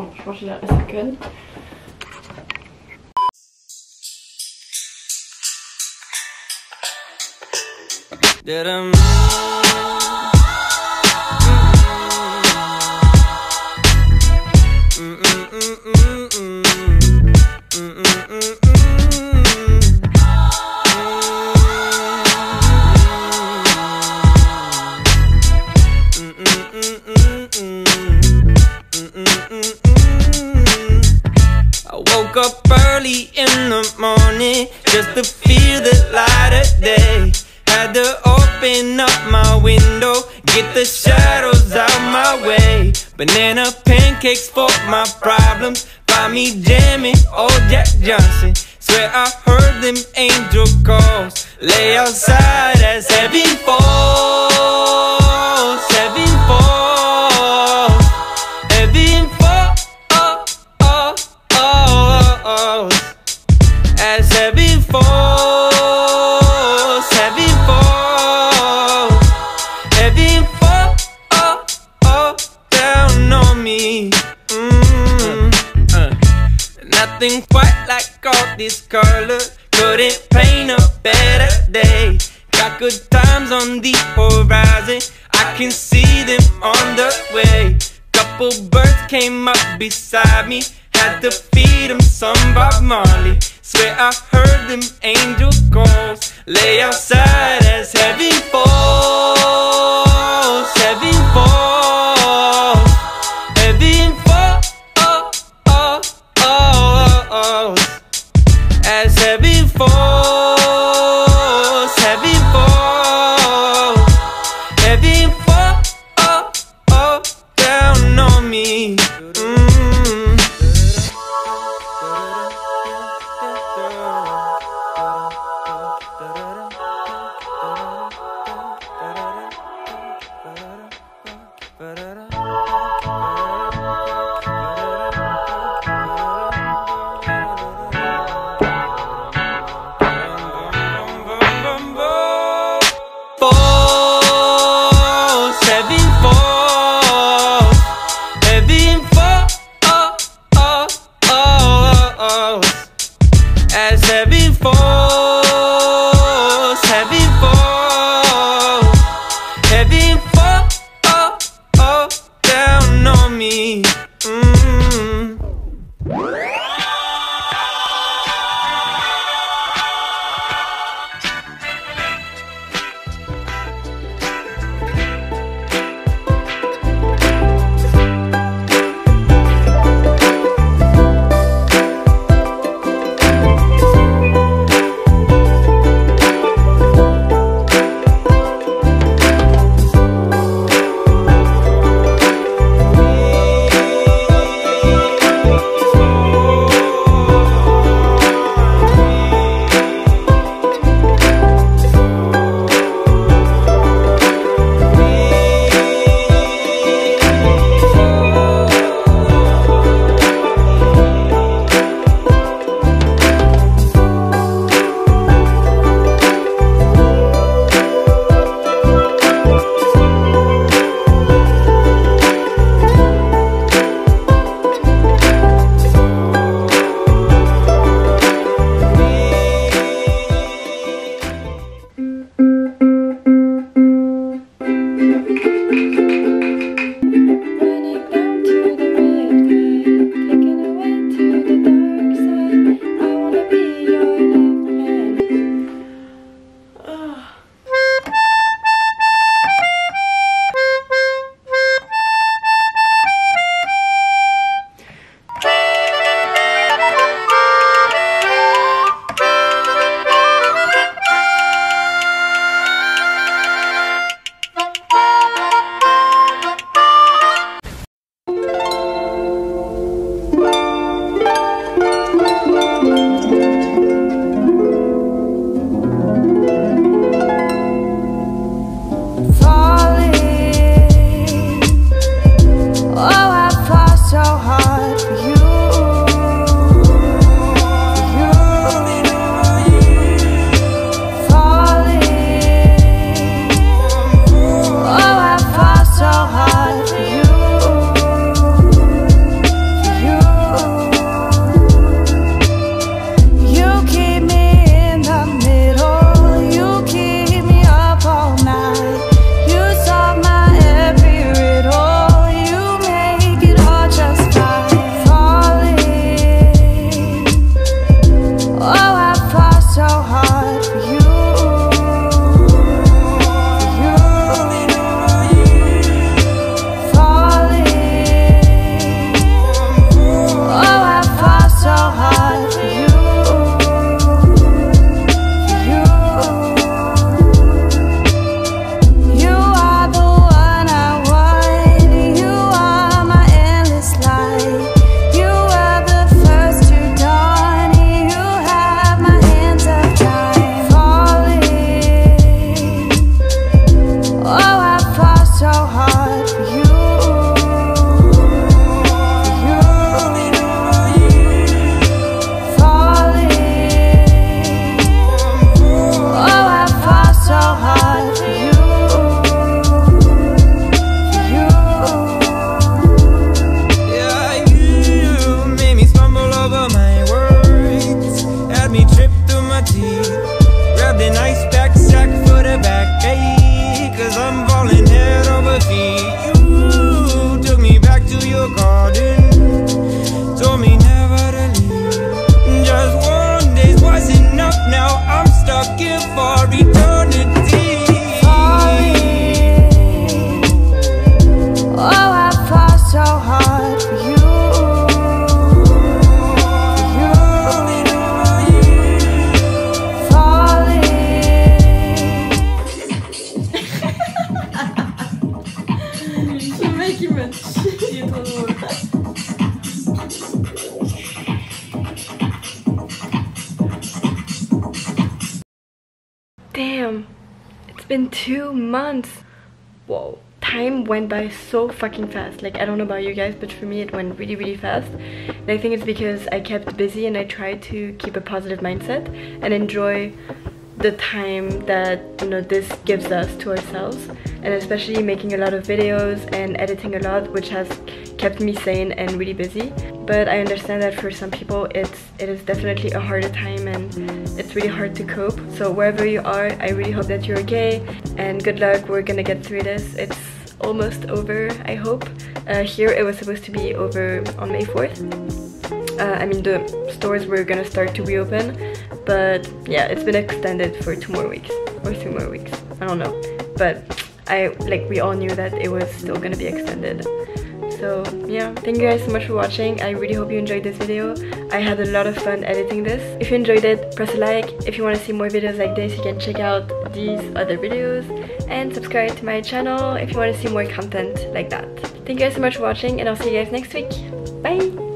non, je pense que j'ai l'air assez conne. I woke up early in the morning just to feel the light of day. Had to open up my window, get the shadows out my way. Banana pancakes for my problems, find me jamming old Jack Johnson. Swear I heard them angel calls, lay outside as heaven falls, heaven falls, heaven falls, as heaven falls, heaven falls, heaven falls down on me. Nothing quite like all this color, couldn't paint a better day. Got good times on the horizon, I can see them on the way. Couple birds came up beside me, had to feed them some Bob Marley. Swear I heard them angel calls, lay outside as heaven falls, heaven falls, heaven falls, as heaven falls, heaven falls, heaven falls down on me. Falls, heaven falls, heaven falls. qui me tue, il est trop drôle. Damn, it's been 2 months. Whoa, time went by so fucking fast. Like, I don't know about you guys, but for me it went really fast. And I think it's because I kept busy and I tried to keep a positive mindset and enjoy the time that, you know, this gives us to ourselves, and especially making a lot of videos and editing a lot, which has kept me sane and really busy. But I understand that for some people it is definitely a harder time and it's really hard to cope. So wherever you are, I really hope that you're okay, and good luck. We're gonna get through this. It's almost over, I hope. Here it was supposed to be over on May 4th. I mean, the stores were gonna start to reopen, but yeah, it's been extended for 2 more weeks or 3 more weeks, I don't know. But we all knew that it was still gonna be extended. So yeah, thank you guys so much for watching. I really hope you enjoyed this video. I had a lot of fun editing this. If you enjoyed it, press a like. If you want to see more videos like this, you can check out these other videos and subscribe to my channel if you want to see more content like that. Thank you guys so much for watching, and I'll see you guys next week. Bye!